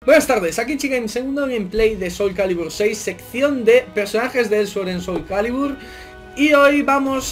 Buenas tardes, aquí Chicken, segundo gameplay de Soul Calibur 6, sección de personajes de Elsewhere en Soul Calibur. Y hoy vamos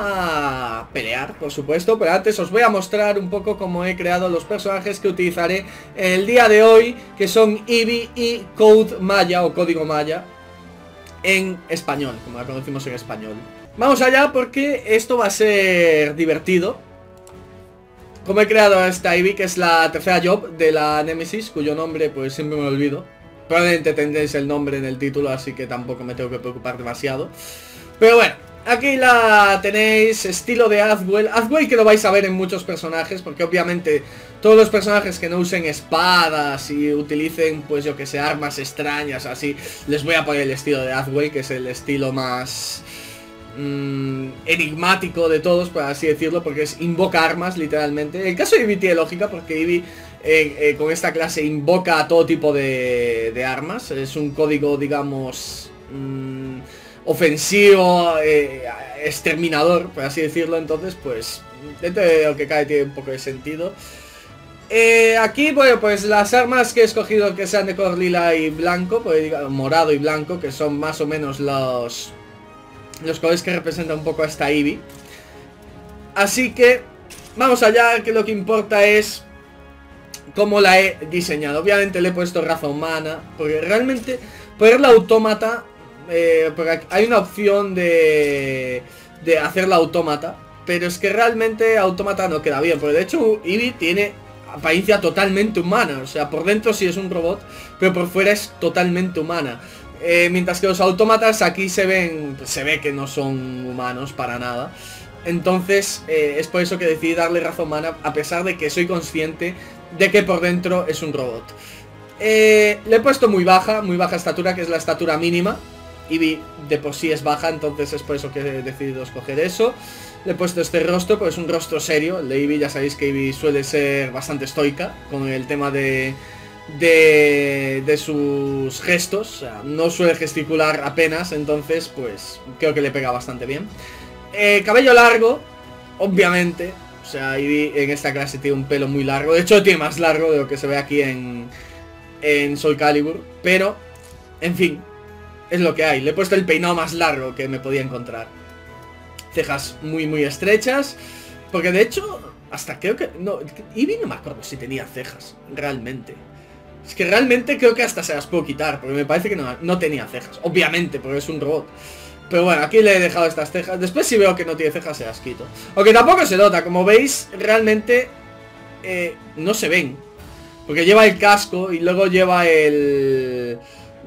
a pelear, por supuesto, pero antes os voy a mostrar un poco cómo he creado los personajes que utilizaré el día de hoy, que son Eevee y Code Maya o Código Maya en español, como la conocimos en español. Vamos allá porque esto va a ser divertido. Como he creado a esta Eevee, que es la tercera job de la Nemesis, cuyo nombre pues siempre me olvido. Probablemente tendréis el nombre en el título, así que tampoco me tengo que preocupar demasiado. Pero bueno, aquí la tenéis, estilo de Azwell. Azwell que lo vais a ver en muchos personajes, porque obviamente todos los personajes que no usen espadas y utilicen, pues yo que sé, armas extrañas así, les voy a poner el estilo de Azwell, que es el estilo más enigmático de todos, por así decirlo, porque es invoca armas, literalmente. El caso de Eevee tiene lógica, porque Eevee con esta clase invoca a todo tipo de armas. Es un código, digamos, ofensivo, exterminador, por así decirlo. Entonces, pues, dentro de lo que cae tiene un poco de sentido. Aquí, bueno, pues las armas que he escogido que sean de color lila y blanco, pues, digamos, morado y blanco, que son más o menos los colores que representan un poco a esta Eevee. Así que vamos allá, que lo que importa es cómo la he diseñado. Obviamente le he puesto raza humana, porque realmente ponerla autómata, porque hay una opción de hacerla autómata, pero es que realmente autómata no queda bien, porque de hecho Eevee tiene apariencia totalmente humana. O sea, por dentro sí es un robot, pero por fuera es totalmente humana. Mientras que los autómatas aquí se ve que no son humanos para nada. Entonces es por eso que decidí darle raza humana, a pesar de que soy consciente de que por dentro es un robot. Le he puesto muy baja estatura, que es la estatura mínima. Eevee de por sí es baja, entonces es por eso que he decidido escoger eso. Le he puesto este rostro, pues es un rostro serio. El de Eevee, ya sabéis que Eevee suele ser bastante estoica con el tema de sus gestos, o sea, no suele gesticular apenas, entonces pues creo que le pega bastante bien. Cabello largo, obviamente, o sea, Eevee en esta clase tiene un pelo muy largo, de hecho tiene más largo de lo que se ve aquí en Soul Calibur, pero, en fin, es lo que hay. Le he puesto el peinado más largo que me podía encontrar. Cejas muy estrechas, porque de hecho, hasta creo que, no, Eevee no me acuerdo si tenía cejas, realmente. Es que realmente creo que hasta se las puedo quitar, porque me parece que no tenía cejas. Obviamente, porque es un robot. Pero bueno, aquí le he dejado estas cejas. Después si veo que no tiene cejas se las quito. Aunque tampoco se nota, como veis, realmente no se ven. Porque lleva el casco y luego lleva el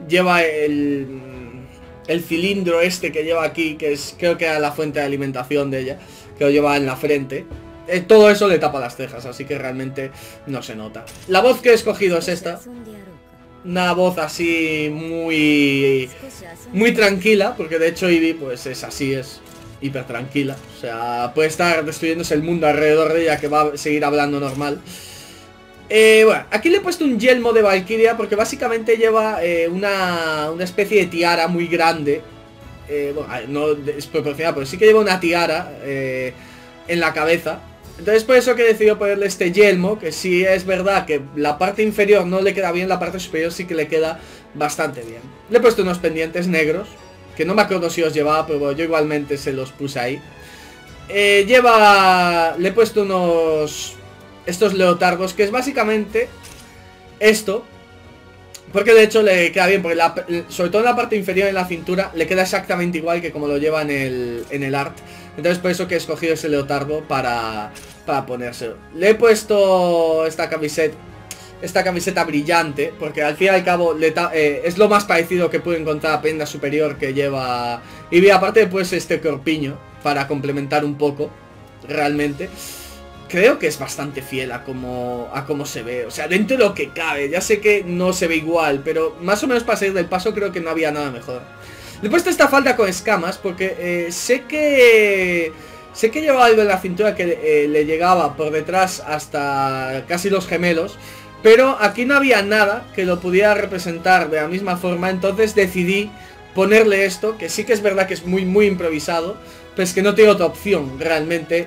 cilindro este que lleva aquí, que es, creo que era la fuente de alimentación de ella, que lo lleva en la frente. Todo eso le tapa las cejas, así que realmente no se nota. La voz que he escogido es esta. Una voz así muy tranquila, porque de hecho Eevee pues es así, es hiper tranquila. O sea, puede estar destruyéndose el mundo alrededor de ella, que va a seguir hablando normal. Bueno, aquí le he puesto un yelmo de Valkyria, porque básicamente lleva una especie de tiara muy grande. Bueno, no es proporcional, pero sí que lleva una tiara en la cabeza. Entonces por eso que he decidido ponerle este yelmo, que sí es verdad que la parte inferior no le queda bien, la parte superior sí que le queda bastante bien. Le he puesto unos pendientes negros, que no me acuerdo si os llevaba, pero bueno, yo igualmente se los puse ahí. Le he puesto estos leotardos, que es básicamente esto, porque de hecho le queda bien, porque sobre todo en la parte inferior, en la cintura, le queda exactamente igual que como lo lleva en el art. Entonces por eso que he escogido ese leotardo para ponérselo. Le he puesto esta camiseta brillante, porque al fin y al cabo es lo más parecido que puedo encontrar a prenda superior que lleva. Y bien, aparte pues este corpiño, para complementar un poco, realmente. Creo que es bastante fiel a cómo se ve. O sea, dentro de lo que cabe. Ya sé que no se ve igual, pero más o menos para salir del paso creo que no había nada mejor. Le he puesto esta falda con escamas porque sé que llevaba algo en la cintura que le llegaba por detrás hasta casi los gemelos. Pero aquí no había nada que lo pudiera representar de la misma forma. Entonces decidí ponerle esto, que sí que es verdad que es muy improvisado, pero es que no tengo otra opción realmente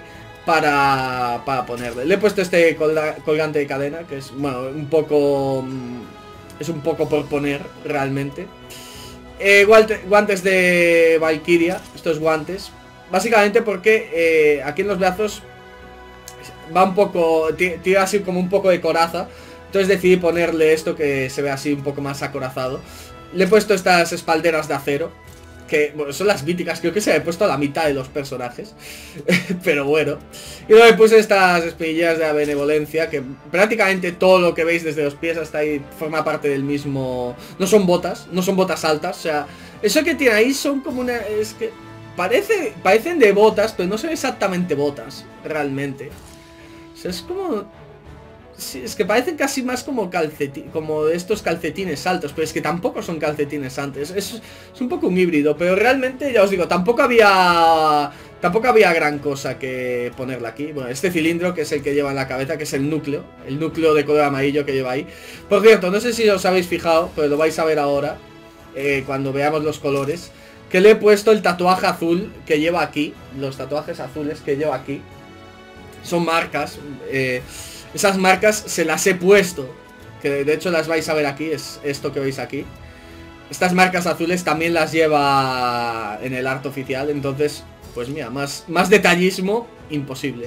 para ponerle. Le he puesto este colgante de cadena, que es, bueno, un poco Es un poco por poner, realmente. Guantes de Valkyria. Estos guantes. Básicamente porque aquí en los brazos va un poco... Tira así como un poco de coraza. Entonces decidí ponerle esto que se ve así un poco más acorazado. Le he puesto estas espalderas de acero, que bueno, son las míticas, creo que se le he puesto a la mitad de los personajes. Pero bueno. Y luego le puse estas espinilleras de la benevolencia, que prácticamente todo lo que veis desde los pies hasta ahí forma parte del mismo... No son botas altas, o sea... Eso que tiene ahí son como una... Es que parecen de botas, pero no son exactamente botas, realmente. O sea, es como... Sí, es que parecen casi más como como estos calcetines altos, pero es que tampoco son calcetines altos. Es un poco un híbrido, pero realmente, ya os digo, tampoco había gran cosa que ponerle aquí. Bueno, este cilindro, que es el que lleva en la cabeza, que es el núcleo de color amarillo que lleva ahí. Por cierto, no sé si os habéis fijado, pero lo vais a ver ahora, cuando veamos los colores, que le he puesto el tatuaje azul que lleva aquí. Los tatuajes azules que lleva aquí son marcas, esas marcas se las he puesto, que de hecho las vais a ver aquí, es esto que veis aquí. Estas marcas azules también las lleva en el arte oficial, entonces, pues mira, más detallismo imposible.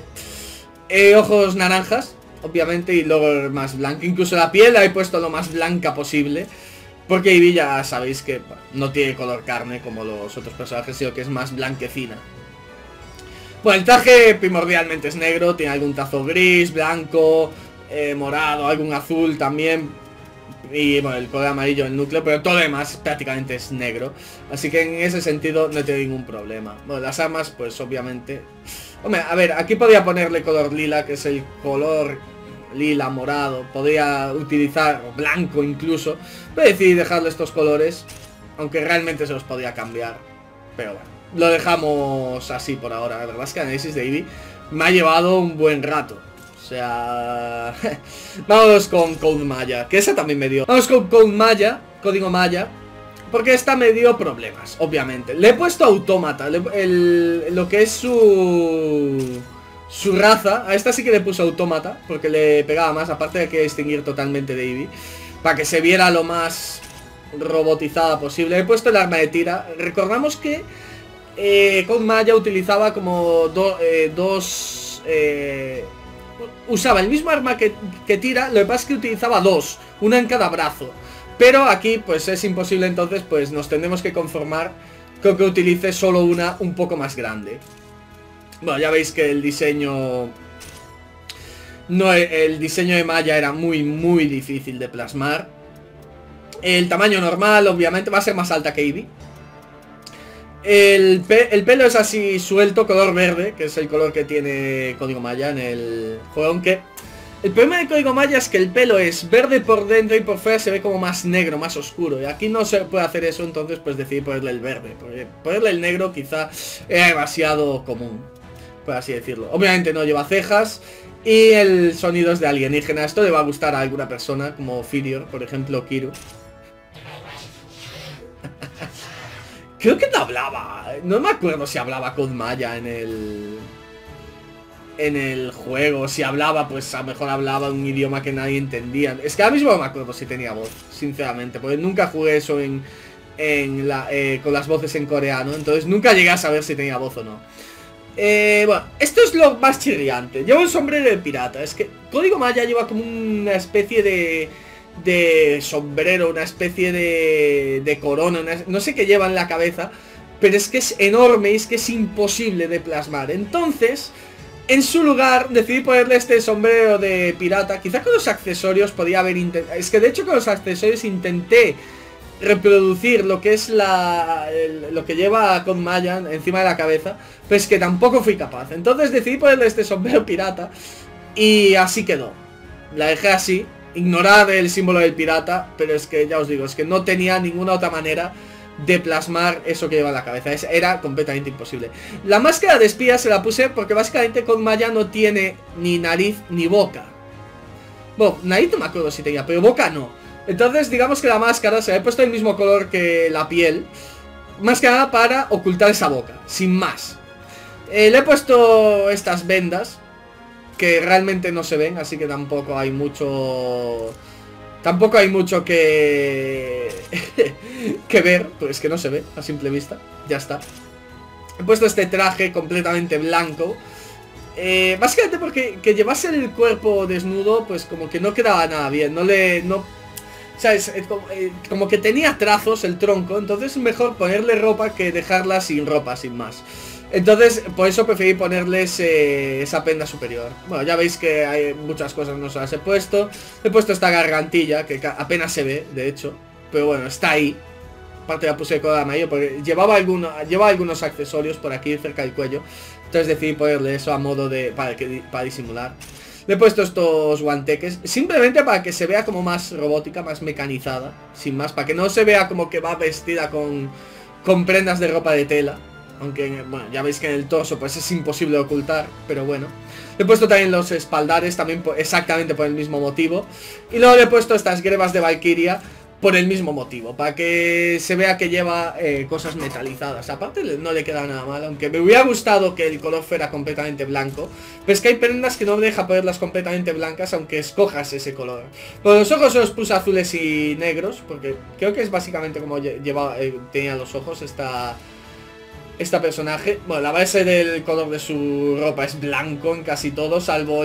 Ojos naranjas, obviamente, y luego más blanco. Incluso la piel la he puesto lo más blanca posible, porque Ivy ya sabéis que no tiene color carne como los otros personajes, sino que es más blanquecina. Bueno, el traje primordialmente es negro, tiene algún trazo gris, blanco, morado, algún azul también. Y bueno, el color amarillo, el núcleo, pero todo lo demás prácticamente es negro. Así que en ese sentido no tengo ningún problema. Bueno, las armas, pues obviamente... Hombre, a ver, aquí podría ponerle color lila, que es el color lila, morado. Podría utilizar blanco incluso. Pero decidí dejarle estos colores, aunque realmente se los podría cambiar. Pero bueno. Lo dejamos así por ahora. La verdad es que el análisis de Ivy me ha llevado un buen rato. O sea... Vamos con Code Maya, que esa también me dio. Vamos con Code Maya, código Maya, porque esta me dio problemas, obviamente. Le he puesto autómata, lo que es su raza. A esta sí que le puse autómata, porque le pegaba más, aparte de que distinguir totalmente de Ivy, para que se viera lo más robotizada posible. Le he puesto el arma de tira. Recordamos que Code Maya utilizaba como usaba el mismo arma que tira, lo que pasa es que utilizaba dos, una en cada brazo. Pero aquí pues es imposible, entonces pues nos tendremos que conformar con que utilice solo una un poco más grande. Bueno, ya veis que el diseño... No, el diseño de Maya era muy difícil de plasmar. El tamaño normal obviamente va a ser más alta que Ivy. El pelo es así suelto, color verde, que es el color que tiene Código Maya en el juego. Aunque el problema de Código Maya es que el pelo es verde por dentro y por fuera se ve como más negro, más oscuro. Y aquí no se puede hacer eso, entonces pues decidí ponerle el verde. Porque ponerle el negro quizá era demasiado común, por así decirlo. Obviamente no lleva cejas. Y el sonido es de alienígena. Esto le va a gustar a alguna persona, como Firior, por ejemplo, Kiru. Creo que no hablaba. No me acuerdo si hablaba Code Maya en el juego. Si hablaba, pues a lo mejor hablaba un idioma que nadie entendía. Es que ahora mismo no me acuerdo si tenía voz, sinceramente, porque nunca jugué eso con las voces en coreano. Entonces nunca llegué a saber si tenía voz o no. Bueno, esto es lo más chirriante. Lleva un sombrero de pirata. Es que Código Maya lleva como una especie de sombrero, una especie de corona, no sé qué lleva en la cabeza, pero es que es enorme y es que es imposible de plasmar. Entonces, en su lugar, decidí ponerle este sombrero de pirata. Quizá con los accesorios podía haber intentado... Es que de hecho con los accesorios intenté reproducir lo que es lo que lleva Code Maya encima de la cabeza, pero es que tampoco fui capaz. Entonces decidí ponerle este sombrero pirata y así quedó. La dejé así. Ignorad el símbolo del pirata, pero es que ya os digo, es que no tenía ninguna otra manera de plasmar eso que lleva en la cabeza. Era completamente imposible. La máscara de espía se la puse porque básicamente Code Maya no tiene ni nariz ni boca. Bueno, nariz no me acuerdo si tenía, pero boca no. Entonces digamos que la máscara se le ha puesto el mismo color que la piel, más que nada para ocultar esa boca, sin más. Le he puesto estas vendas que realmente no se ven, así que tampoco hay mucho Tampoco hay mucho que... que ver, pues que no se ve a simple vista. Ya está. He puesto este traje completamente blanco. Básicamente porque que llevase el cuerpo desnudo, pues como que no quedaba nada bien. ¿Sabes? Como que tenía trazos el tronco. Entonces es mejor ponerle ropa que dejarla sin ropa, sin más. Entonces, por eso preferí ponerles esa prenda superior. Bueno, ya veis que hay muchas cosas, no se las he puesto. He puesto esta gargantilla, que apenas se ve, de hecho. Pero bueno, está ahí. Aparte la puse de color amarillo porque llevaba algunos accesorios por aquí cerca del cuello. Entonces decidí ponerle eso a modo de... para disimular. Le he puesto estos guanteques simplemente para que se vea como más robótica, más mecanizada. Sin más, para que no se vea como que va vestida con prendas de ropa de tela. Aunque, bueno, ya veis que en el torso pues es imposible ocultar, pero bueno. Le he puesto también los espaldares, también exactamente por el mismo motivo. Y luego le he puesto estas grebas de Valkyria por el mismo motivo, para que se vea que lleva cosas metalizadas. Aparte no le queda nada mal, aunque me hubiera gustado que el color fuera completamente blanco. Pero es que hay prendas que no deja ponerlas completamente blancas, aunque escojas ese color. Pero los ojos los puse azules y negros, porque creo que es básicamente como tenía los ojos esta personaje. Bueno, la base del color de su ropa es blanco en casi todo, salvo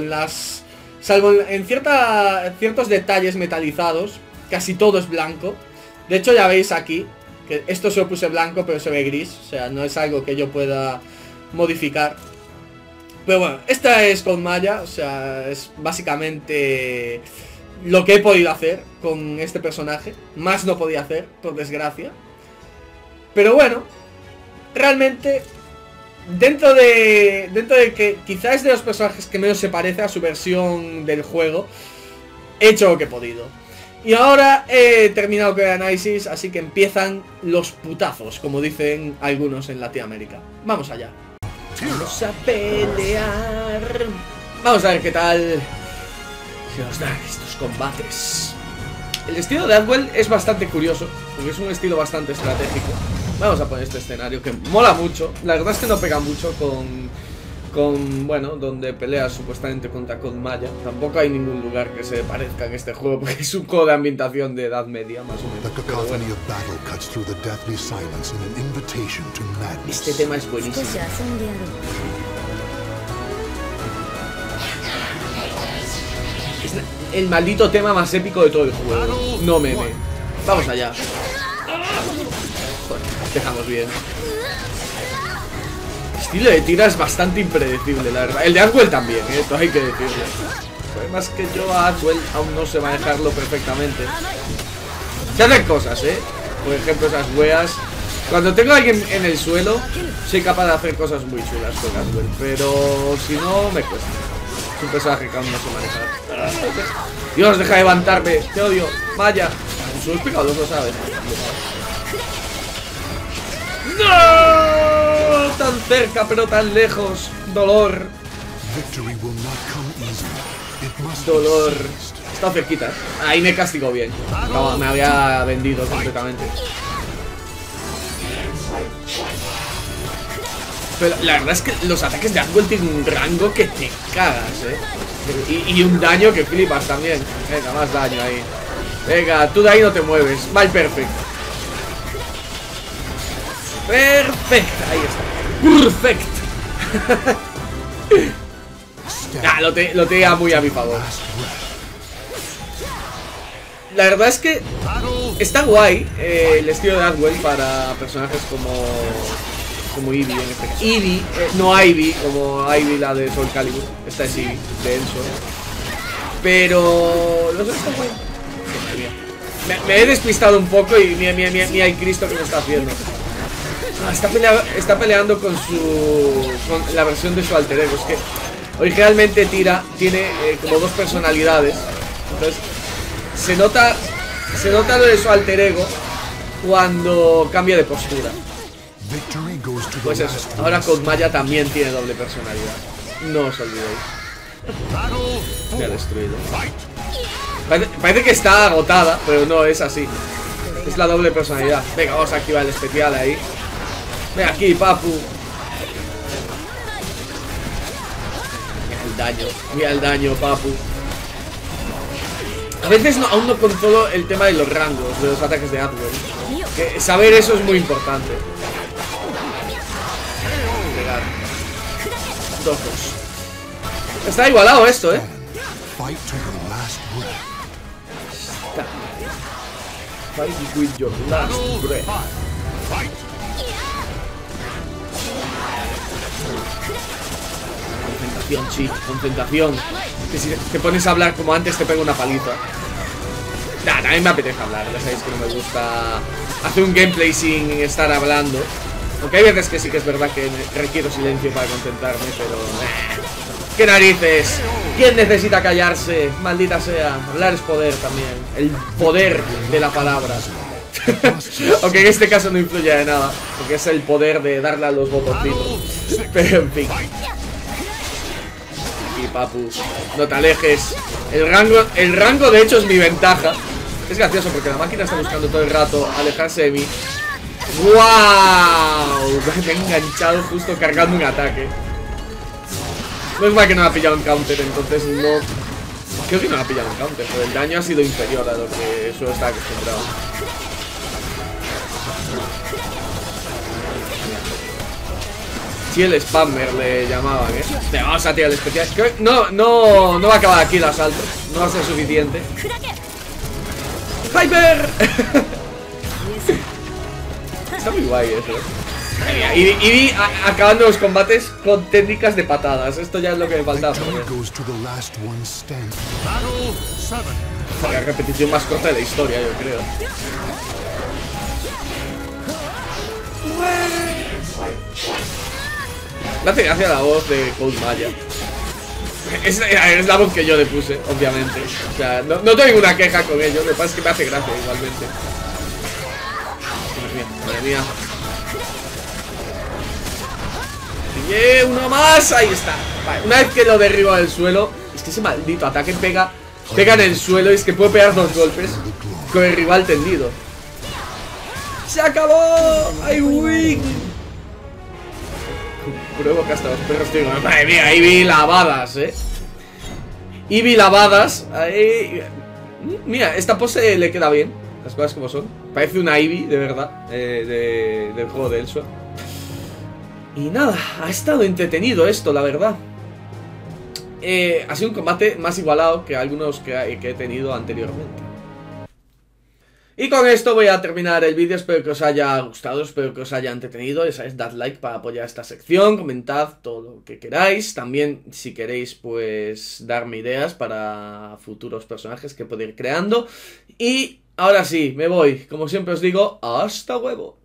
en ciertos detalles metalizados. Casi todo es blanco. De hecho ya veis aquí que esto se lo puse blanco pero se ve gris. O sea, no es algo que yo pueda modificar. Pero bueno, esta es con malla. O sea, es básicamente lo que he podido hacer con este personaje. Más no podía hacer, por desgracia. Pero bueno, realmente dentro de que quizás es de los personajes que menos se parece a su versión del juego, he hecho lo que he podido. Y ahora he terminado con el análisis, así que empiezan los putazos, como dicen algunos en Latinoamérica. Vamos allá. Vamos a pelear. Vamos a ver qué tal se nos dan estos combates. El estilo de Adwell es bastante curioso, porque es un estilo bastante estratégico. Vamos a poner este escenario que mola mucho. La verdad es que no pega mucho bueno, donde peleas supuestamente contra Codmaya. Tampoco hay ningún lugar que se parezca en este juego, porque es un juego de ambientación de Edad Media, más o menos. Pero bueno. Este tema es buenísimo. Es el maldito tema más épico de todo el juego. No meme. Vamos allá. Bueno, dejamos bien. El estilo de tira es bastante impredecible, la verdad. El de Adwell también, esto hay que decirlo. El problema es que yo a Adwell aún no sé manejarlo perfectamente. Se hacen cosas, por ejemplo, esas weas. Cuando tengo a alguien en el suelo, soy capaz de hacer cosas muy chulas con Adwell. Pero si no, me cuesta. Es un personaje que aún no sé manejar. Dios, deja de levantarme. Te odio. Vaya. Sus picados lo sabes. ¡No! Tan cerca pero tan lejos. Dolor. Dolor. Está cerquita, Ahí me castigó bien. No, me había vendido completamente. Pero la verdad es que los ataques de Adwell tienen un rango que te cagas, y un daño que flipas también. Venga, más daño ahí. Venga, tú de ahí no te mueves. Mal perfect. Perfecto, ahí está. Perfect. Lo tenía muy a mi favor. La verdad es que está guay el estilo de Adwell para personajes como Ivy en este caso. Ivy, no Ivy, como Ivy la de Soul Calibur. Esta es Ivy, de Enso. Pero no sé, está guay. Me he despistado un poco y mira el Cristo que me está haciendo. Está peleando con la versión de su alter ego. Es que originalmente Tira tiene como dos personalidades. Entonces se nota lo de su alter ego cuando cambia de postura. Pues eso, ahora Codmaya también tiene doble personalidad. No os olvidéis. Me ha destruido. Parece que está agotada, pero no es así. Es la doble personalidad. Venga, vamos a activar el especial ahí. Ven aquí, papu. Mira el daño, papu. A veces aún no controlo el tema de los rangos de los ataques de Atwell. Que saber eso es muy importante. Pegar. 2-2. Está igualado esto, Está. Fight with your last breath. Concentración, chico, concentración. Que si te pones a hablar como antes te pego una paliza. Nah, también me apetece hablar, ya sabéis que no me gusta hacer un gameplay sin estar hablando. Aunque hay veces que sí que es verdad que requiero silencio para concentrarme, pero... ¡Qué narices! ¿Quién necesita callarse? Maldita sea. Hablar es poder también. El poder de la palabra. Aunque en este caso no influye de nada, porque es el poder de darle a los botoncitos. Pero en fin. Y papu, no te alejes. El rango de hecho es mi ventaja. Es gracioso porque la máquina está buscando todo el rato alejarse de mí. ¡Wow! Me he enganchado justo cargando un ataque. No es mal que no me ha pillado un counter, entonces no... Creo que no me ha pillado un counter, pero el daño ha sido inferior a lo que suelo estar acostumbrado. Sí, el spammer le llamaban, Te vamos a tirar el especial. Creo que no va a acabar aquí el asalto. No va a ser suficiente. ¡Hyper! Está muy guay eso, Y acabando los combates con técnicas de patadas. Esto ya es lo que me faltaba. La repetición más corta de la historia, yo creo. Me hace gracia la voz de Code Maya. Es la voz que yo le puse, obviamente. O sea, no tengo ninguna queja con ello. Lo que pasa es que me hace gracia igualmente. Madre mía. Uno más, ahí está. Vale, una vez que lo derribo del suelo. Es que ese maldito ataque pega en el suelo. Y es que puedo pegar 2 golpes con el rival tendido. ¡Se acabó! ¡I win! Pruebo que hasta los perros digo, madre mía, Ivy lavadas, Ivy lavadas. Ahí. Mira, esta pose le queda bien. Las cosas como son. Parece una Ivy, de verdad, del juego de Elsword. Y nada, ha estado entretenido esto, la verdad. Ha sido un combate más igualado que algunos que he tenido anteriormente. Y con esto voy a terminar el vídeo. Espero que os haya gustado, espero que os haya entretenido. Ya sabéis, dad like para apoyar esta sección, comentad todo lo que queráis. También, si queréis, pues darme ideas para futuros personajes que puedo ir creando. Y ahora sí, me voy. Como siempre os digo, hasta luego.